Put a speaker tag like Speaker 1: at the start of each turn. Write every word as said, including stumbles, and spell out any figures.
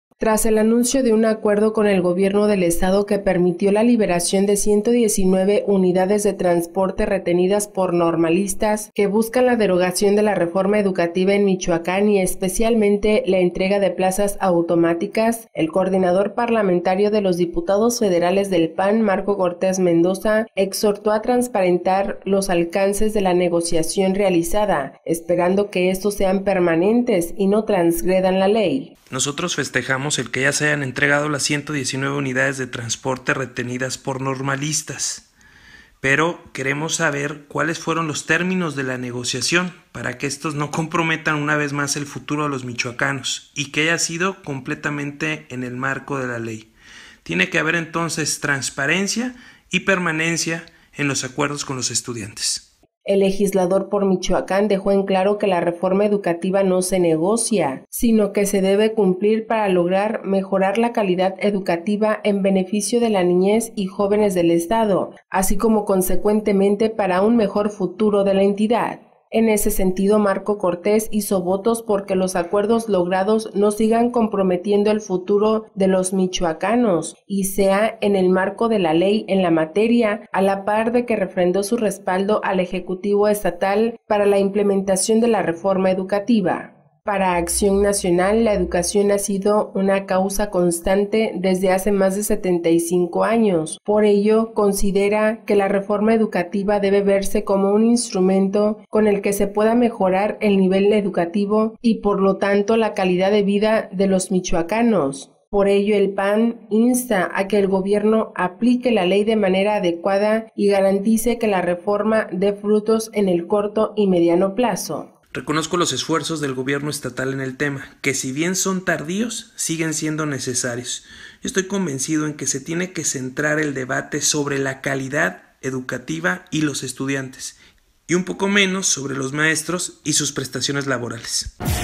Speaker 1: Tras el anuncio de un acuerdo con el gobierno del estado que permitió la liberación de ciento diecinueve unidades de transporte retenidas por normalistas que buscan la derogación de la reforma educativa en Michoacán y especialmente la entrega de plazas automáticas, el coordinador parlamentario de los diputados federales del P A N, Marco Cortés Mendoza, exhortó a transparentar los alcances de la negociación realizada, esperando que estos sean permanentes y no transgredan la ley.
Speaker 2: Nosotros festejamos el que ya se hayan entregado las ciento diecinueve unidades de transporte retenidas por normalistas, pero queremos saber cuáles fueron los términos de la negociación para que estos no comprometan una vez más el futuro de los michoacanos y que haya sido completamente en el marco de la ley. Tiene que haber entonces transparencia y permanencia en los acuerdos con los estudiantes.
Speaker 1: El legislador por Michoacán dejó en claro que la reforma educativa no se negocia, sino que se debe cumplir para lograr mejorar la calidad educativa en beneficio de la niñez y jóvenes del estado, así como consecuentemente para un mejor futuro de la entidad. En ese sentido, Marco Cortés hizo votos porque los acuerdos logrados no sigan comprometiendo el futuro de los michoacanos y sea en el marco de la ley en la materia, a la par de que refrendó su respaldo al Ejecutivo Estatal para la implementación de la reforma educativa. Para Acción Nacional, la educación ha sido una causa constante desde hace más de setenta y cinco años. Por ello, considera que la reforma educativa debe verse como un instrumento con el que se pueda mejorar el nivel educativo y, por lo tanto, la calidad de vida de los michoacanos. Por ello, el P A N insta a que el gobierno aplique la ley de manera adecuada y garantice que la reforma dé frutos en el corto y mediano plazo.
Speaker 2: Reconozco los esfuerzos del gobierno estatal en el tema, que si bien son tardíos, siguen siendo necesarios. Yo estoy convencido en que se tiene que centrar el debate sobre la calidad educativa y los estudiantes, y un poco menos sobre los maestros y sus prestaciones laborales.